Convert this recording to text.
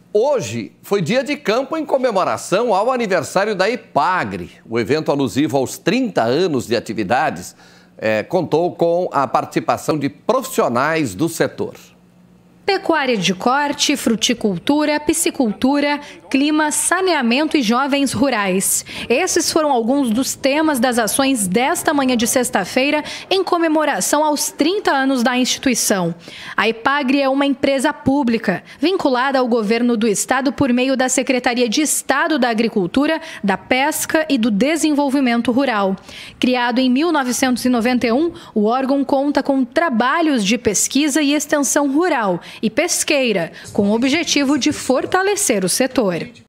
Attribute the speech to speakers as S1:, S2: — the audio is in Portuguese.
S1: Hoje foi dia de campo em comemoração ao aniversário da Epagre. O evento alusivo aos 30 anos de atividades contou com a participação de profissionais do setor.
S2: Pecuária de corte, fruticultura, piscicultura, clima, saneamento e jovens rurais. Esses foram alguns dos temas das ações desta manhã de sexta-feira em comemoração aos 30 anos da instituição. A Epagre é uma empresa pública, vinculada ao governo do estado por meio da Secretaria de Estado da Agricultura, da Pesca e do Desenvolvimento Rural. Criado em 1991, o órgão conta com trabalhos de pesquisa e extensão rural e pesqueira, com o objetivo de fortalecer o setor.